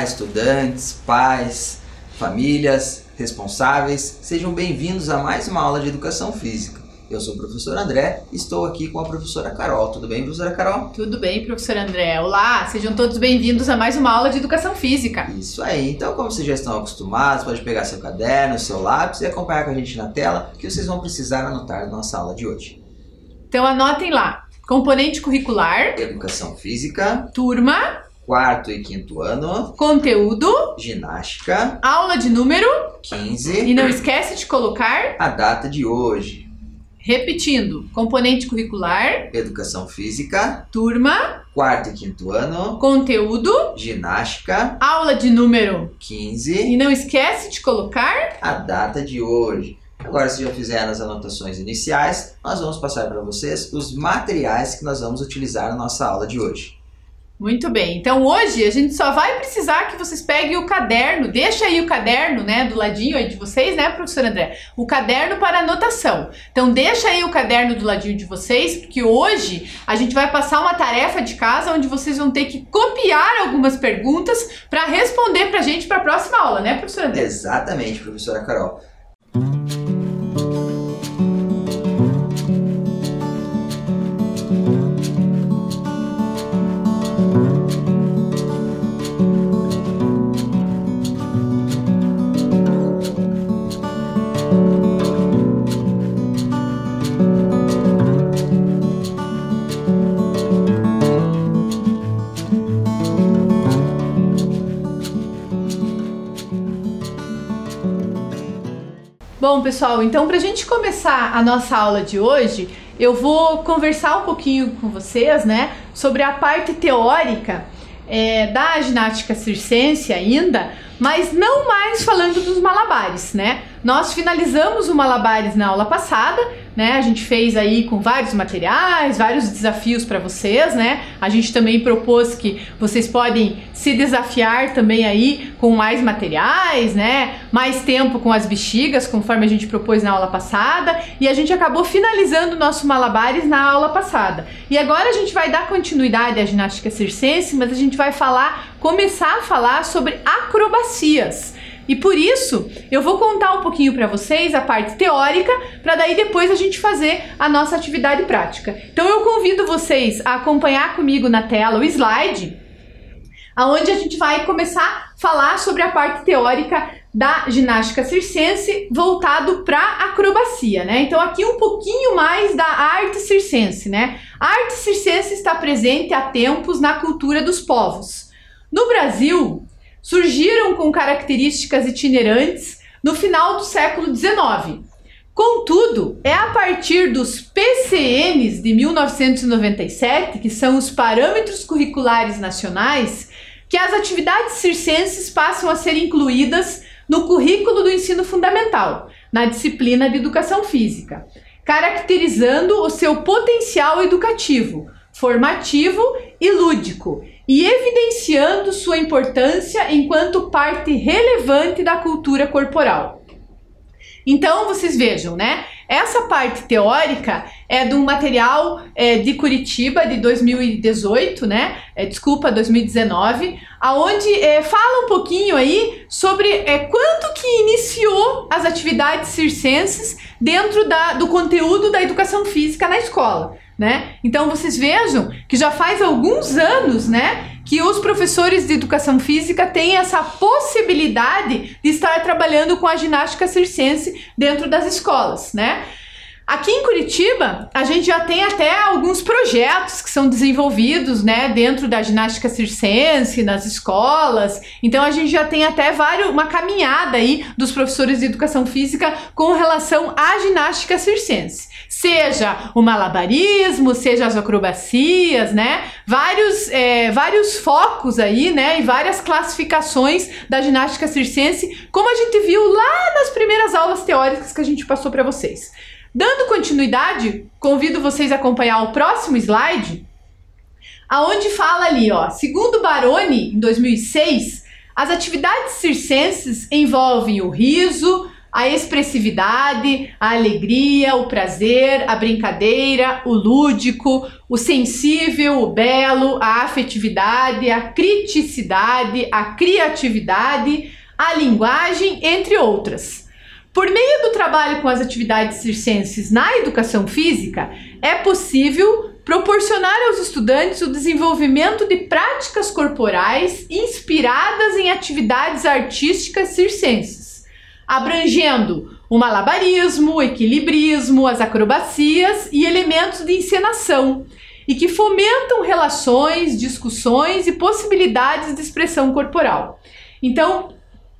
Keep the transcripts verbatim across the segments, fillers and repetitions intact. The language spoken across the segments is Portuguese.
estudantes, pais, famílias, responsáveis, sejam bem-vindos a mais uma aula de Educação Física. Eu sou o professor André e estou aqui com a professora Carol. Tudo bem, professora Carol? Tudo bem, professor André. Olá, sejam todos bem-vindos a mais uma aula de Educação Física. Isso aí. Então, como vocês já estão acostumados, pode pegar seu caderno, seu lápis e acompanhar com a gente na tela, que vocês vão precisar anotar na nossa aula de hoje. Então, anotem lá. Componente curricular. Educação Física. Turma. Quarto e quinto ano. Conteúdo. Ginástica. Aula de número quinze. E não esquece de colocar a data de hoje. Repetindo, componente curricular, Educação Física, turma, quarto e quinto ano, conteúdo, ginástica, aula de número quinze e não esquece de colocar a data de hoje. Agora, se já fizeram as anotações iniciais, nós vamos passar para vocês os materiais que nós vamos utilizar na nossa aula de hoje. Muito bem, então hoje a gente só vai precisar que vocês peguem o caderno, deixa aí o caderno, né, do ladinho aí de vocês, né, professor André? O caderno para anotação. Então deixa aí o caderno do ladinho de vocês, porque hoje a gente vai passar uma tarefa de casa onde vocês vão ter que copiar algumas perguntas para responder pra gente para a próxima aula, né, professor André? Exatamente, professora Carol. Bom, pessoal, então para a gente começar a nossa aula de hoje, eu vou conversar um pouquinho com vocês, né, sobre a parte teórica é, da ginástica circense ainda, mas não mais falando dos malabares, né? Nós finalizamos o malabares na aula passada, né? A gente fez aí com vários materiais, vários desafios para vocês, né? A gente também propôs que vocês podem se desafiar também aí com mais materiais, né? Mais tempo com as bexigas, conforme a gente propôs na aula passada, e a gente acabou finalizando o nosso malabares na aula passada. E agora a gente vai dar continuidade à ginástica circense, mas a gente vai falar, começar a falar sobre acrobacias. E por isso, eu vou contar um pouquinho para vocês a parte teórica, para daí depois a gente fazer a nossa atividade prática. Então eu convido vocês a acompanhar comigo na tela o slide, onde a gente vai começar a falar sobre a parte teórica da ginástica circense voltado para acrobacia, né? Então aqui um pouquinho mais da arte circense, né? A arte circense está presente há tempos na cultura dos povos. No Brasil, surgiram com características itinerantes no final do século dezenove. Contudo, é a partir dos P C Ns de mil novecentos e noventa e sete, que são os Parâmetros Curriculares Nacionais, que as atividades circenses passam a ser incluídas no currículo do ensino fundamental, na disciplina de Educação Física, caracterizando o seu potencial educativo, formativo e lúdico, e evidenciando sua importância enquanto parte relevante da cultura corporal. Então, vocês vejam, né? Essa parte teórica é de um material é, de Curitiba, de dois mil e dezoito, né? É, desculpa, dois mil e dezenove, aonde é, fala um pouquinho aí sobre é, quando que iniciou as atividades circenses dentro da, do conteúdo da educação física na escola, né? Então, vocês vejam que já faz alguns anos, né, que os professores de educação física têm essa possibilidade de estar trabalhando com a ginástica circense dentro das escolas, né? Aqui em Curitiba, a gente já tem até alguns projetos que são desenvolvidos, né, dentro da ginástica circense, nas escolas. Então a gente já tem até vários, uma caminhada aí dos professores de educação física com relação à ginástica circense. Seja o malabarismo, seja as acrobacias, né? Vários, é, vários focos aí, né? E várias classificações da ginástica circense, como a gente viu lá nas primeiras aulas teóricas que a gente passou para vocês. Dando continuidade, convido vocês a acompanhar o próximo slide, aonde fala ali, ó, segundo Baroni, em dois mil e seis, as atividades circenses envolvem o riso, a expressividade, a alegria, o prazer, a brincadeira, o lúdico, o sensível, o belo, a afetividade, a criticidade, a criatividade, a linguagem, entre outras. Por meio do trabalho com as atividades circenses na educação física, é possível proporcionar aos estudantes o desenvolvimento de práticas corporais inspiradas em atividades artísticas circenses, abrangendo o malabarismo, o equilibrismo, as acrobacias e elementos de encenação, e que fomentam relações, discussões e possibilidades de expressão corporal. Então,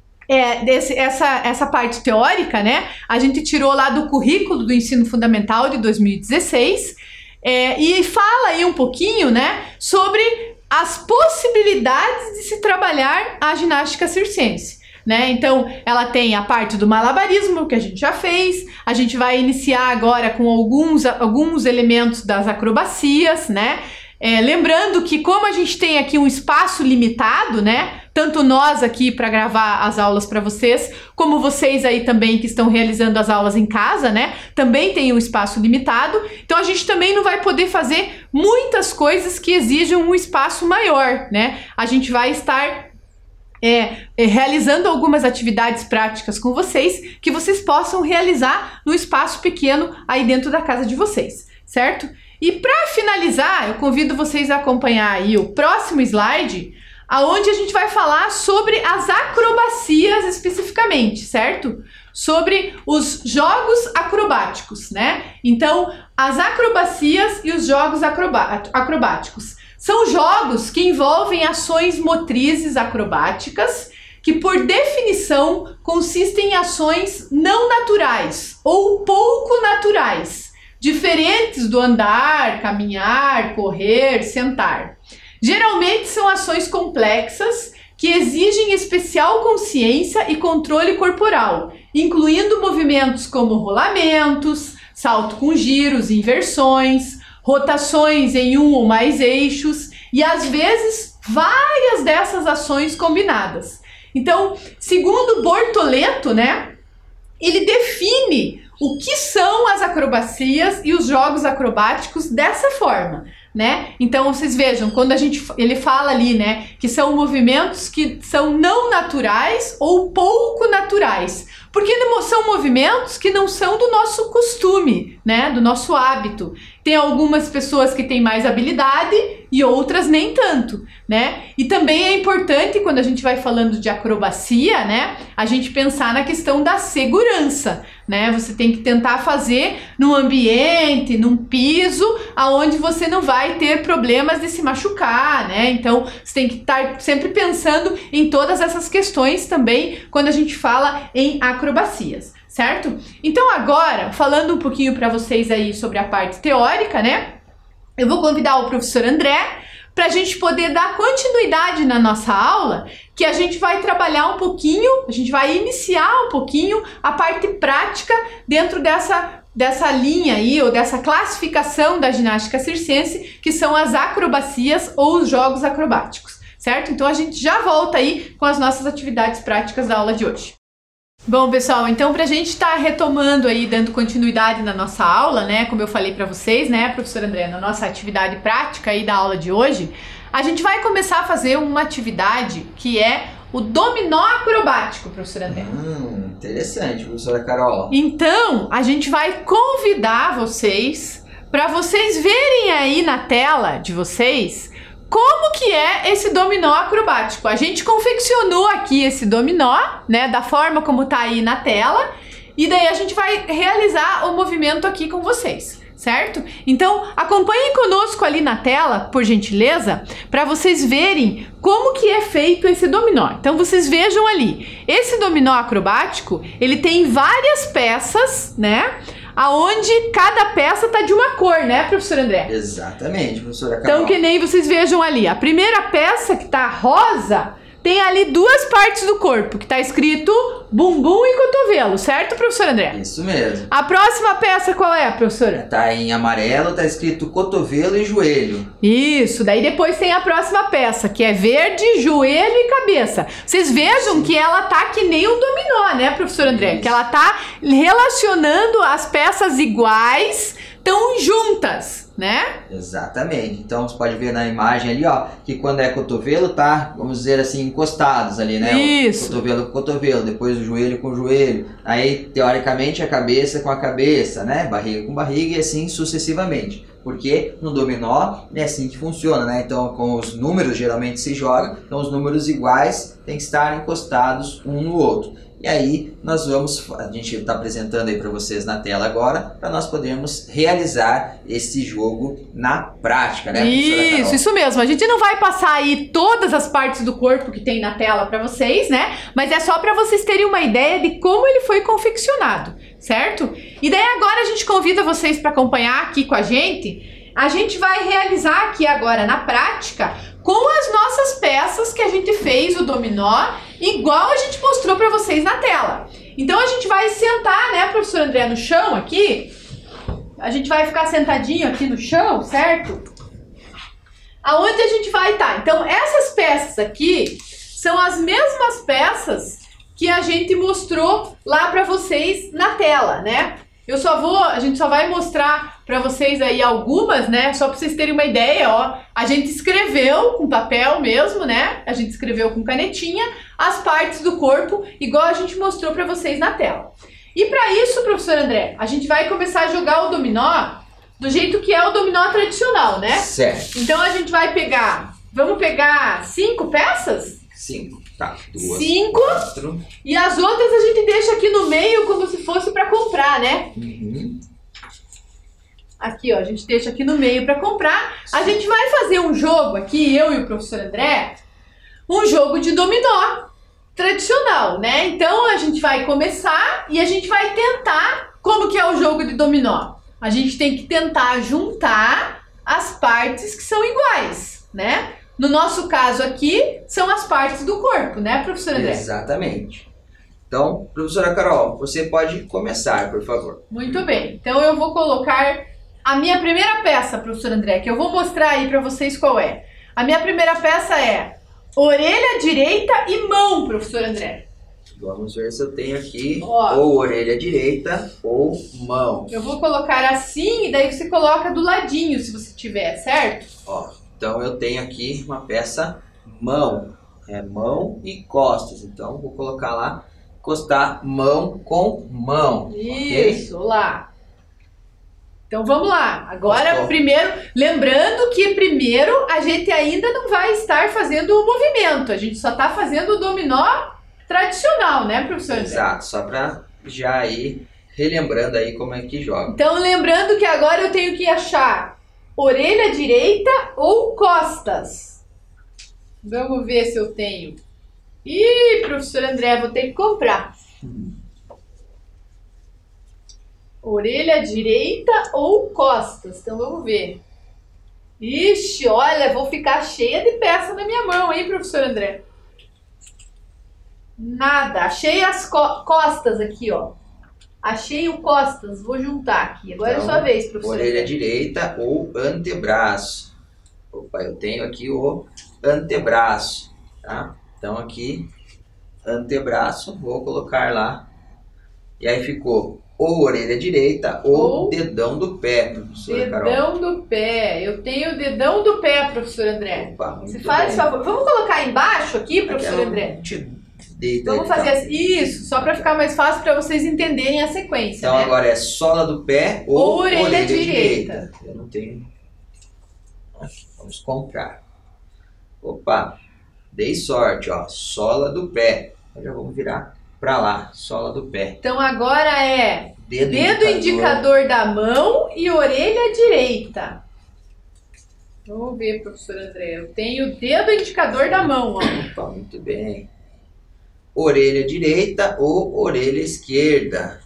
É, desse, essa, essa parte teórica, né, a gente tirou lá do currículo do ensino fundamental de dois mil e dezesseis, é, e fala aí um pouquinho, né, sobre as possibilidades de se trabalhar a ginástica circense, né? Então, ela tem a parte do malabarismo, que a gente já fez, a gente vai iniciar agora com alguns, alguns elementos das acrobacias, né? É, lembrando que como a gente tem aqui um espaço limitado, né, tanto nós aqui para gravar as aulas para vocês, como vocês aí também que estão realizando as aulas em casa, né, também tem um espaço limitado, então a gente também não vai poder fazer muitas coisas que exijam um espaço maior, né, a gente vai estar É, é, realizando algumas atividades práticas com vocês, que vocês possam realizar no espaço pequeno aí dentro da casa de vocês, certo? E para finalizar, eu convido vocês a acompanhar aí o próximo slide, aonde a gente vai falar sobre as acrobacias especificamente, certo? Sobre os jogos acrobáticos, né? Então, as acrobacias e os jogos acrobáticos são jogos que envolvem ações motrizes acrobáticas que, por definição, consistem em ações não naturais ou pouco naturais, diferentes do andar, caminhar, correr, sentar. Geralmente são ações complexas que exigem especial consciência e controle corporal, incluindo movimentos como rolamentos, salto com giros e inversões, rotações em um ou mais eixos e, às vezes, várias dessas ações combinadas. Então, segundo Bortoleto, né, ele define o que são as acrobacias e os jogos acrobáticos dessa forma, né? Então, vocês vejam, quando a gente, ele fala ali, né, que são movimentos que são não naturais ou pouco naturais, porque são movimentos que não são do nosso costume, né, do nosso hábito. Tem algumas pessoas que têm mais habilidade e outras nem tanto, né? E também é importante, quando a gente vai falando de acrobacia, né, a gente pensar na questão da segurança, né? Você tem que tentar fazer num ambiente, num piso, aonde você não vai ter problemas de se machucar, né? Então, você tem que estar sempre pensando em todas essas questões também quando a gente fala em acrobacias, certo? Então, agora, falando um pouquinho para vocês aí sobre a parte teórica, né? Eu vou convidar o professor André para a gente poder dar continuidade na nossa aula, que a gente vai trabalhar um pouquinho, a gente vai iniciar um pouquinho a parte prática dentro dessa, dessa linha aí, ou dessa classificação da ginástica circense, que são as acrobacias ou os jogos acrobáticos, certo? Então a gente já volta aí com as nossas atividades práticas da aula de hoje. Bom, pessoal, então pra gente estar tá retomando aí, dando continuidade na nossa aula, né, como eu falei pra vocês, né, professor André, na nossa atividade prática aí da aula de hoje, a gente vai começar a fazer uma atividade que é o dominó acrobático, professor André. Hum, interessante, professora Carol. Então, a gente vai convidar vocês para vocês verem aí na tela de vocês como que é esse dominó acrobático. A gente confeccionou aqui esse dominó, né, da forma como tá aí na tela, e daí a gente vai realizar o movimento aqui com vocês, certo? Então, acompanhem conosco ali na tela, por gentileza, para vocês verem como que é feito esse dominó. Então, vocês vejam ali, esse dominó acrobático, ele tem várias peças, né, aonde cada peça tá de uma cor, né, professor André? Exatamente, professora Carol. Então, que nem vocês vejam ali, a primeira peça que tá rosa tem ali duas partes do corpo, que tá escrito bumbum e cotovelo, certo, professor André? Isso mesmo. A próxima peça qual é, professora? Tá em amarelo, tá escrito cotovelo e joelho. Isso, daí depois tem a próxima peça, que é verde, joelho e cabeça. Vocês vejam Sim. que ela tá que nem um dominó, né, professor André? Isso. Que ela tá relacionando as peças iguais, tão juntas, né? Exatamente. Então você pode ver na imagem ali, ó, que quando é cotovelo tá, vamos dizer assim, encostados ali, né? Isso. O cotovelo com cotovelo, depois o joelho com o joelho. Aí, teoricamente, a cabeça com a cabeça, né? Barriga com barriga e assim sucessivamente. Porque no dominó é assim que funciona, né? Então, com os números geralmente se joga, então os números iguais têm que estar encostados um no outro. E aí nós vamos, a gente está apresentando aí para vocês na tela agora, para nós podermos realizar esse jogo na prática, né? Isso, isso mesmo. A gente não vai passar aí todas as partes do corpo que tem na tela para vocês, né? Mas é só para vocês terem uma ideia de como ele foi confeccionado, certo? E daí agora a gente convida vocês para acompanhar aqui com a gente. A gente vai realizar aqui agora na prática com as nossas peças que a gente fez o dominó, igual a gente mostrou para vocês na tela. Então a gente vai sentar, né, professor André, no chão aqui. A gente vai ficar sentadinho aqui no chão, certo? Aonde a gente vai estar? Então essas peças aqui são as mesmas peças que a gente mostrou lá para vocês na tela, né? Eu só vou, a gente só vai mostrar para vocês aí algumas, né? Só para vocês terem uma ideia, ó. A gente escreveu com papel mesmo, né? A gente escreveu com canetinha as partes do corpo, igual a gente mostrou para vocês na tela. E para isso, professor André, a gente vai começar a jogar o dominó do jeito que é o dominó tradicional, né? Certo. Então a gente vai pegar, vamos pegar cinco peças? Cinco. Tá, duas, Cinco. Quatro. E as outras a gente deixa aqui no meio como se fosse para comprar, né? Uhum. Aqui, ó, a gente deixa aqui no meio para comprar. A gente vai fazer um jogo aqui, eu e o professor André, um jogo de dominó tradicional, né? Então a gente vai começar e a gente vai tentar, como que é o jogo de dominó? A gente tem que tentar juntar as partes que são iguais, né? No nosso caso aqui, são as partes do corpo, né, professor André? Exatamente. Então, professora Carol, você pode começar, por favor. Muito bem. Então eu vou colocar a minha primeira peça, professor André, que eu vou mostrar aí para vocês qual é. A minha primeira peça é orelha direita e mão, professor André. Vamos ver se eu tenho aqui Ó, ou orelha direita ou mão. Eu vou colocar assim e daí você coloca do ladinho, se você tiver, certo? Ó, então eu tenho aqui uma peça mão, é mão e costas. Então vou colocar lá, encostar mão com mão. Isso, okay? Lá. Então vamos lá. Agora Gostou? Primeiro, lembrando que primeiro a gente ainda não vai estar fazendo o movimento, a gente só está fazendo o dominó tradicional, né, professor? Exato, só para já ir relembrando aí como é que joga. Então lembrando que agora eu tenho que achar orelha direita ou costas. Vamos ver se eu tenho. Ih, professor André, vou ter que comprar. Hum. Orelha direita ou costas. Então vamos ver. Ixi, olha, vou ficar cheia de peça na minha mão, hein, professor André? Nada. Achei as co costas aqui, ó. Achei o costas. Vou juntar aqui. Agora então, é sua vez, professor. Orelha direita ou antebraço. Opa, eu tenho aqui o antebraço, tá? Então aqui, antebraço, vou colocar lá. E aí ficou ou orelha direita ou, ou dedão do pé, professora Carol. Dedão do pé. Eu tenho o dedão do pé, professor André. Opa, muito Você faz favor. Vamos colocar embaixo aqui, professor André? Deita Vamos fazer assim, isso, só para ficar mais fácil para vocês entenderem a sequência. Então né? agora é sola do pé ou, ou orelha, orelha direita. direita. Eu não tenho. Vamos comprar. Opa, dei sorte, ó. Sola do pé. Já vamos virar para lá, sola do pé. Então agora é dedo, dedo indicador. indicador da mão e orelha direita. Vamos ver, professor André. Eu tenho o dedo indicador da mão, ó. Opa, muito bem. Orelha direita ou orelha esquerda.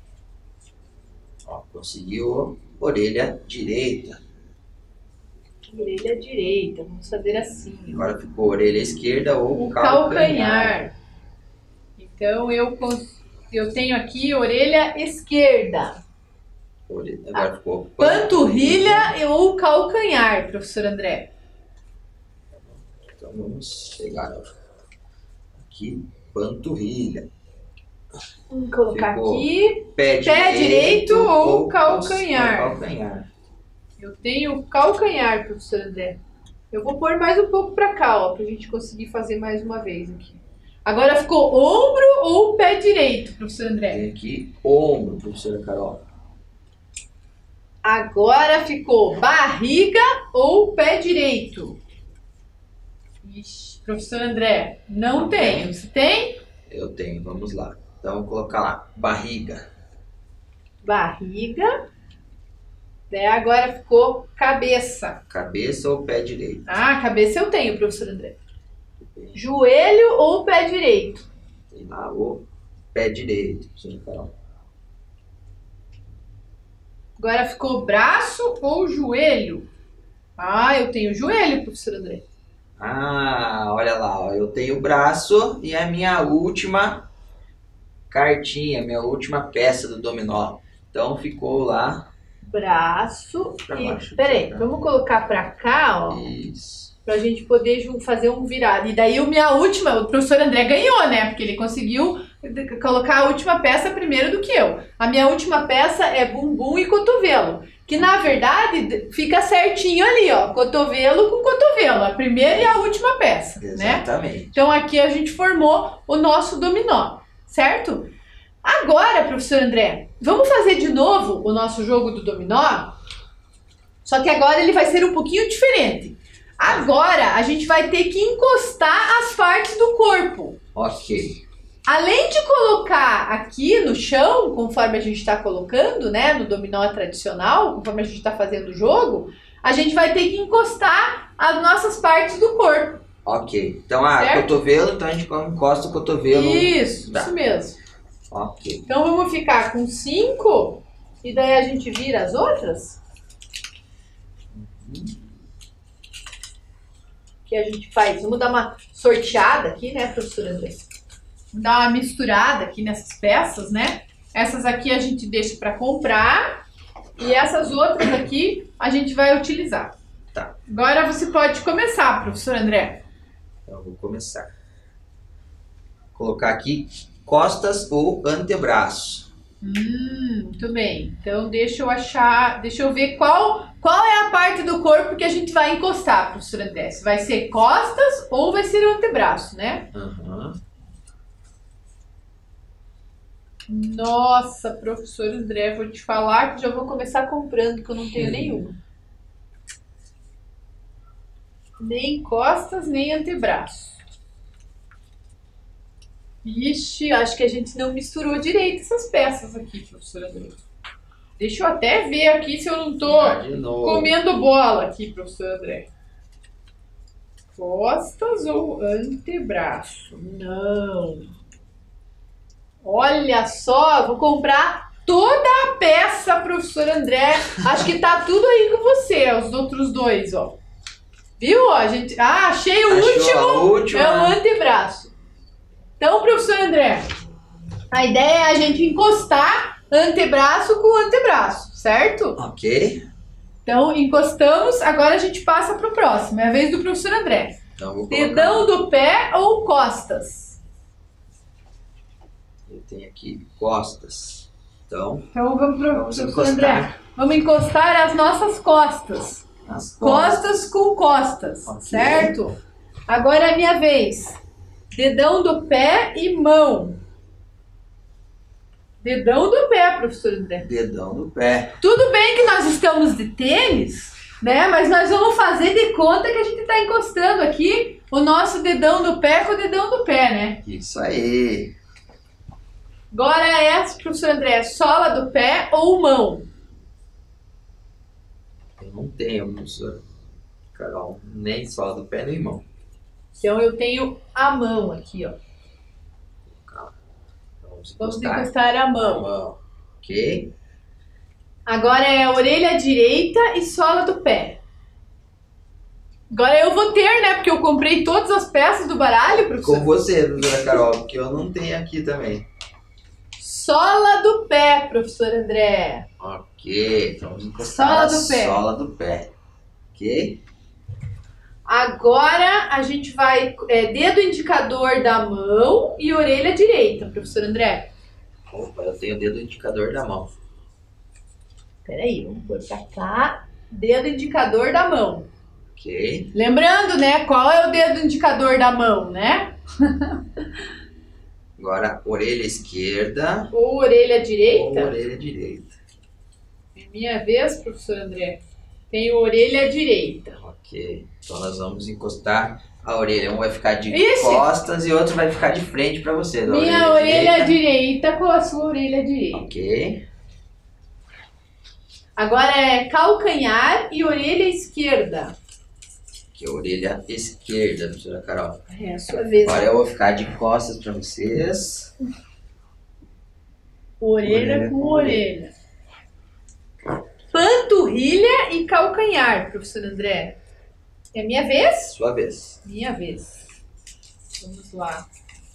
Ó, conseguiu orelha direita. Orelha direita, vamos fazer assim. Agora ficou orelha esquerda ou O calcanhar. calcanhar. Então eu, eu tenho aqui orelha esquerda. Orelha- Agora ficou Panturrilha ou calcanhar, professor André? Então vamos pegar ó, aqui, panturrilha. Vamos colocar Ficou aqui. Pé, Pé direito ou cal- calcanhar? ou calcanhar. Eu tenho calcanhar, professor André. Eu vou pôr mais um pouco pra cá, ó, pra gente conseguir fazer mais uma vez aqui. Agora ficou ombro ou pé direito, professor André? Tem aqui ombro, professora Carol. Agora ficou barriga ou pé direito? Ixi, professor André, não, Não tenho. tem. Você tem? Eu tenho, vamos lá. Então vou colocar lá, barriga. Barriga. Daí agora ficou cabeça. Cabeça ou pé direito? Ah, cabeça eu tenho, professor André. Joelho ou pé direito? Tem lá o pé direito, professora Carol. Agora ficou braço ou joelho? Ah, eu tenho joelho, professor André. Ah, olha lá, ó, eu tenho o braço e a minha última cartinha, minha última peça do dominó. Então ficou lá. Braço Pra e... baixo, Peraí, pra cá. vamos colocar pra cá, ó. Isso. Pra gente poder ju- fazer um virado. E daí o minha última, o professor André ganhou, né? Porque ele conseguiu de- colocar a última peça primeiro do que eu. A minha última peça é bumbum e cotovelo. Que na verdade d- fica certinho ali, ó. Cotovelo com cotovelo. A primeira e a última peça, né? Exatamente. Então aqui a gente formou o nosso dominó, certo? Agora, professor André, vamos fazer de novo o nosso jogo do dominó? Só que agora ele vai ser um pouquinho diferente. Agora a gente vai ter que encostar as partes do corpo. Ok. Além de colocar aqui no chão, conforme a gente está colocando, né, no dominó tradicional, conforme a gente está fazendo o jogo, a gente vai ter que encostar as nossas partes do corpo. Ok. Então, ah, Certo? cotovelo, então a gente encosta o cotovelo. Isso, Tá. isso mesmo. Ok. Então vamos ficar com cinco e daí a gente vira as outras? Que a gente faz, vamos dar uma sorteada aqui, né, professora André? Vamos dar uma misturada aqui nessas peças, né? Essas aqui a gente deixa para comprar e essas outras aqui a gente vai utilizar. Tá. Agora você pode começar, professor André. Então eu vou começar. Colocar aqui costas ou antebraço. Hum, muito bem. Então deixa eu achar, deixa eu ver qual, qual é a parte do corpo que a gente vai encostar, professor André. Se vai ser costas ou vai ser o antebraço, né? Aham. Nossa, professor André, vou te falar que já vou começar comprando, que eu não tenho Hum. nenhuma. Nem costas, nem antebraço. Ixi, acho que a gente não misturou direito essas peças aqui, professor André. Deixa eu até ver aqui se eu não tô Vai de novo. comendo bola aqui, professor André. Costas ou antebraço? Não. Olha só, vou comprar toda a peça, professor André. Acho que tá tudo aí com você, os outros dois, ó. Viu? A gente... Ah, achei o Achou último. a última? É o antebraço. Então, professor André, a ideia é a gente encostar antebraço com antebraço, certo? Ok. Então, encostamos, agora a gente passa pro próximo. É a vez do professor André. Então vou colocar. Dedão do pé ou costas? Eu tenho aqui costas. Então, Então, vamos pro Vamos professor encostar. André. Vamos encostar as nossas costas. as costas. Costas com costas, Ok. certo? Agora é a minha vez. Dedão do pé e mão. Dedão do pé, professor André. Dedão do pé. Tudo bem que nós estamos de tênis, né? Mas nós vamos fazer de conta que a gente está encostando aqui o nosso dedão do pé com o dedão do pé, né? Isso aí. Agora é, professor André, sola do pé ou mão? Eu não tenho, professor Carol, nem sola do pé nem mão. Então eu tenho a mão aqui, ó. Vamos Vamos encostar. encostar a A mão. mão. Ok. Agora é a orelha direita e sola do pé. Agora eu vou ter, né? Porque eu comprei todas as peças do baralho, professor. Com você, professora Carol, porque eu não tenho aqui também. Sola do pé, professor André. Ok, então vamos encostar Sola na do pé. sola do pé. Ok? Agora a gente vai... É, dedo indicador da mão e orelha direita, professor André. Opa, eu tenho o dedo indicador da mão. Peraí, vamos pôr pra cá. Dedo indicador da mão. Ok. Lembrando, né? Qual é o dedo indicador da mão, né? Agora, orelha esquerda Ou orelha direita. ou orelha direita. É minha vez, professor André. Tenho orelha direita. Ok. Então nós vamos encostar a orelha. Um vai ficar de Esse? costas e outro vai ficar de frente para você. Da Minha orelha direita com a sua orelha direita. Ok. Agora é calcanhar e orelha esquerda. Aqui, a orelha esquerda, professora Carol. É a sua vez. Agora eu vou ficar de costas para vocês. Orelha, Orelha com com orelha. Panturrilha e calcanhar, professor André. É minha vez? Sua vez. Minha vez. Vamos lá.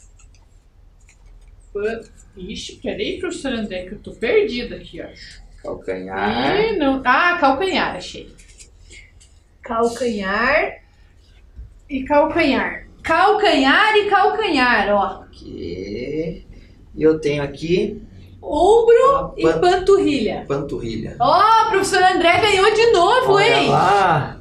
Pan... Ixi, peraí, professor André, que eu tô perdida aqui, acho. Calcanhar. Ih, não... Ah, calcanhar, achei. Calcanhar e calcanhar. Calcanhar e calcanhar, ó. Ok. E eu tenho aqui Ombro e Pan- panturrilha. panturrilha. Ó, professor André ganhou de novo, Olha hein? lá.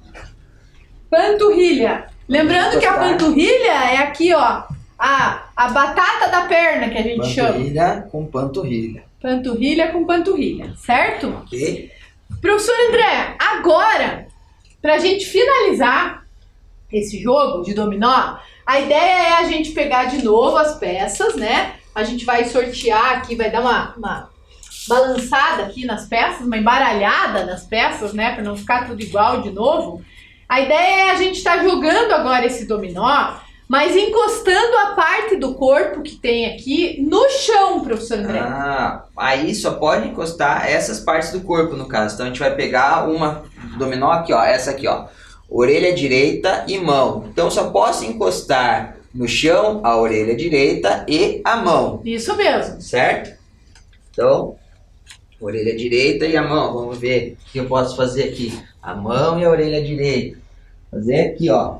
Panturrilha. Lembrando que a Encostar. panturrilha é aqui, ó. A, a batata da perna que a gente chama. Panturrilha com panturrilha. Panturrilha com panturrilha, certo? Ok? Professor André, agora, pra gente finalizar esse jogo de dominó, a ideia é a gente pegar de novo as peças, né? A gente vai sortear aqui, vai dar uma, uma balançada aqui nas peças, uma embaralhada nas peças, né? Pra não ficar tudo igual de novo. A ideia é a gente estar jogando agora esse dominó, mas encostando a parte do corpo que tem aqui no chão, professor André. Ah, aí só pode encostar essas partes do corpo, no caso. Então a gente vai pegar uma dominó aqui, ó. Essa aqui, ó. Orelha direita e mão. Então só posso encostar no chão a orelha direita e a mão. Isso mesmo. Certo? Então, orelha direita e a mão. Vamos ver o que eu posso fazer aqui. A mão e a orelha direita. Fazer aqui, ó.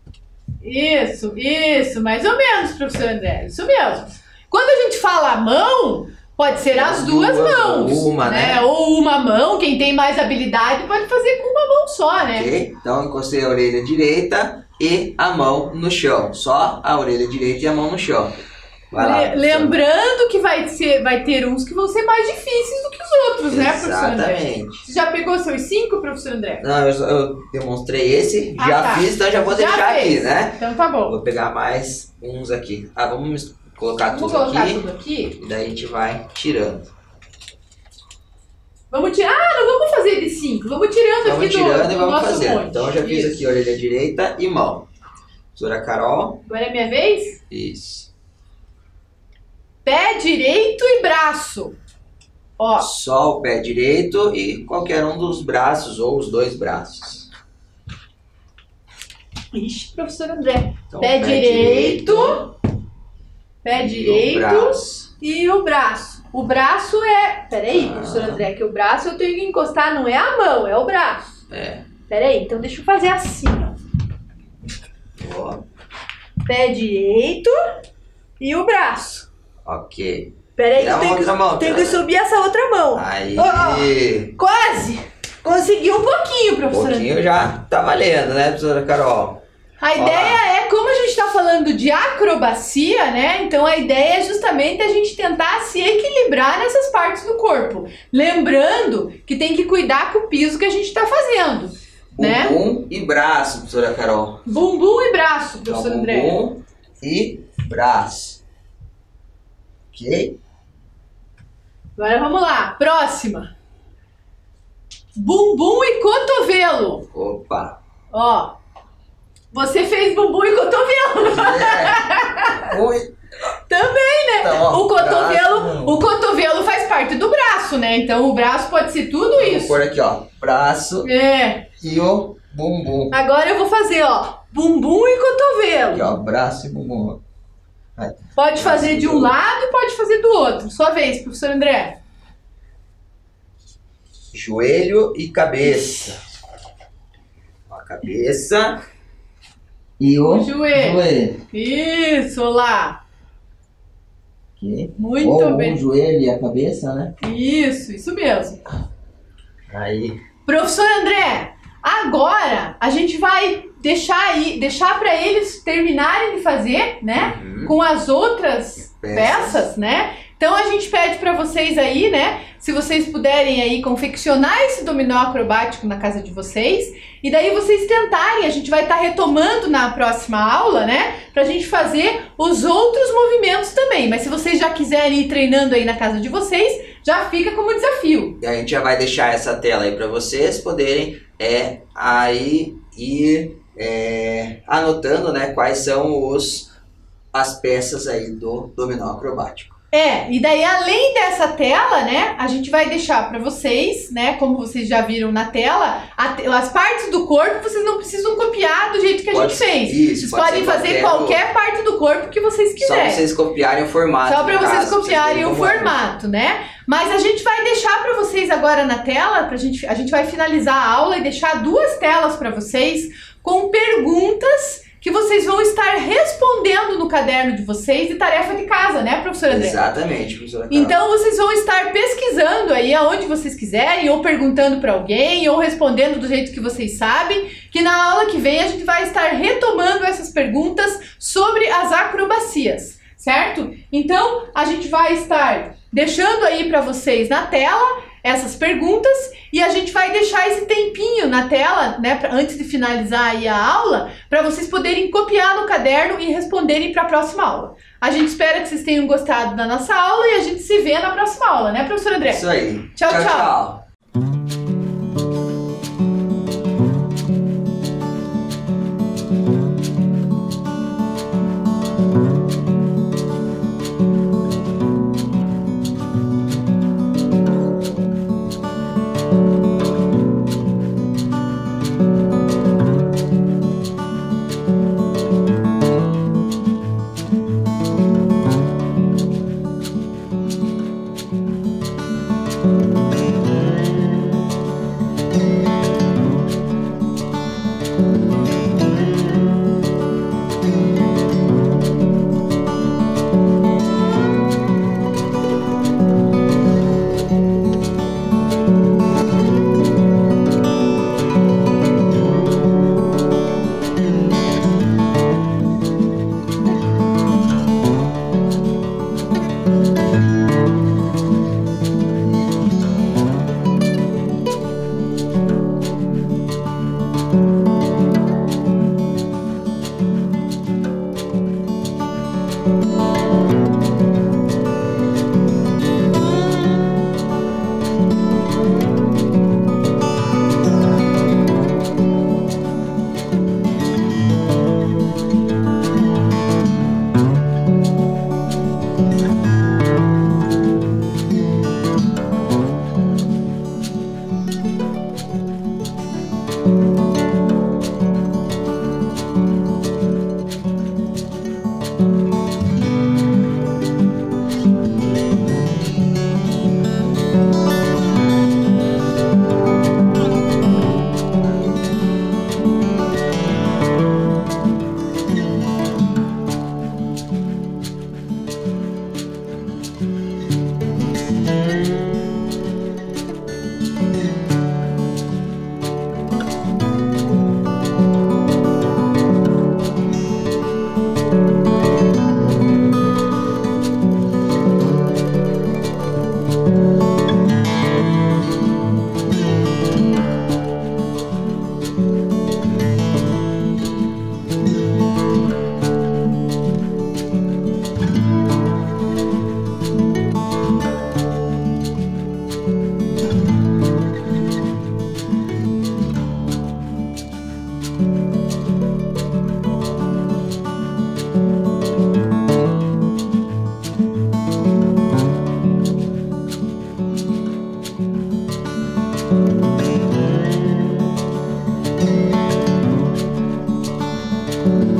Isso, isso, mais ou menos, professor André, isso mesmo. Quando a gente fala mão, pode ser as duas, Duas, mãos, ou uma, né? Ou uma mão, quem tem mais habilidade pode fazer com uma mão só, né? Ok? Então, encostei a orelha direita e a mão no chão. Só a orelha direita e a mão no chão. Vai lá, Le- professor. Lembrando que vai, ser, vai ter uns que vão ser mais difíceis do que os outros, né, professor André? Exatamente. Você já pegou seus cinco, professor André? Não, eu, eu demonstrei esse, Ah, já tá. fiz, então já vou Já deixar fez. aqui, né? Então tá bom. Vou pegar mais uns aqui. Ah, vamos mis- colocar Vamos tudo colocar aqui. tudo aqui? E daí a gente vai tirando. Vamos tirar. Ah, não vamos fazer de cinco. Vamos tirando Vamos aqui do, tirando do e vamos nosso fazendo. monte. Então eu já fiz Isso. aqui orelha direita e mão. Professora Carol. Agora é minha vez? Isso. Pé direito e braço. Ó, Só o pé direito e qualquer um dos braços ou os dois braços. ixi, professor André. Então, Pé direito, pé e direito o braço. e o braço. O braço é... Peraí, Ah. professor André, que o braço eu tenho que encostar, não é a mão, é o braço. É. Peraí, então deixa eu fazer assim, ó. Ó. Pé direito e o braço. Ok. Peraí, E a eu tenho, outra que, mão, tenho cara? que subir essa outra mão. Aí. Ó, Quase! Consegui um pouquinho, Um professor André. pouquinho já tá valendo, né, professora Carol? A Ó ideia lá. é, como a gente está falando de acrobacia, né? Então a ideia é justamente a gente tentar se equilibrar nessas partes do corpo. Lembrando que tem que cuidar com o piso que a gente está fazendo, né? Bumbum e braço, professora Carol. Bumbum e braço, Então, professor André. bumbum e braço. Ok? Agora vamos lá, próxima. Bumbum e cotovelo. Opa. Ó, você fez bumbum e cotovelo. É. Oi. Também, né? Então, ó, o cotovelo, braço. o cotovelo faz parte do braço, né? Então o braço pode ser tudo Vou isso. pôr aqui, ó. Braço É. e o bumbum. Agora eu vou fazer, ó, bumbum e cotovelo. Aqui, ó, braço e bumbum. Vai. Pode fazer de um lado e pode fazer do outro. Sua vez, professor André. Joelho e cabeça. Ó, a cabeça e o, O joelho. joelho. Isso, lá. Aqui. Muito Ou bem. o joelho e a cabeça, né? Isso, isso mesmo. Aí. Professor André, agora a gente vai deixar aí, deixar para eles terminarem de fazer, né? Uhum. Com as outras Peças. peças, né? Então a gente pede para vocês aí, né? Se vocês puderem aí confeccionar esse dominó acrobático na casa de vocês, e daí vocês tentarem, a gente vai estar retomando na próxima aula, né? Pra gente fazer os outros movimentos também. Mas se vocês já quiserem ir treinando aí na casa de vocês, já fica como desafio. E a gente já vai deixar essa tela aí para vocês poderem é, aí ir é, anotando, né, quais são os, as peças aí do dominó acrobático. É, e daí além dessa tela, né, a gente vai deixar para vocês, né, como vocês já viram na tela, a te- as partes do corpo vocês não precisam copiar do jeito que a Pode- gente fez. isso, vocês pode podem ser fazer qualquer qualquer parte do corpo que vocês Só quiserem. vocês copiarem o formato. Só para no vocês caso, copiarem verem o como é. formato, né? Mas a gente vai deixar para vocês agora na tela, pra gente, a gente vai finalizar a aula e deixar duas telas para vocês com perguntas que vocês vão estar respondendo no caderno de vocês de tarefa de casa, né, professor André? Exatamente, professora Carol. Então vocês vão estar pesquisando aí aonde vocês quiserem, ou perguntando para alguém, ou respondendo do jeito que vocês sabem, que na aula que vem a gente vai estar retomando essas perguntas sobre as acrobacias, certo? Então a gente vai estar deixando aí para vocês na tela essas perguntas e a gente vai deixar esse tempinho na tela, né, pra, antes de finalizar aí a aula, para vocês poderem copiar no caderno e responderem para a próxima aula. A gente espera que vocês tenham gostado da nossa aula e a gente se vê na próxima aula, né, professor André? Isso aí. Tchau, tchau. tchau. Música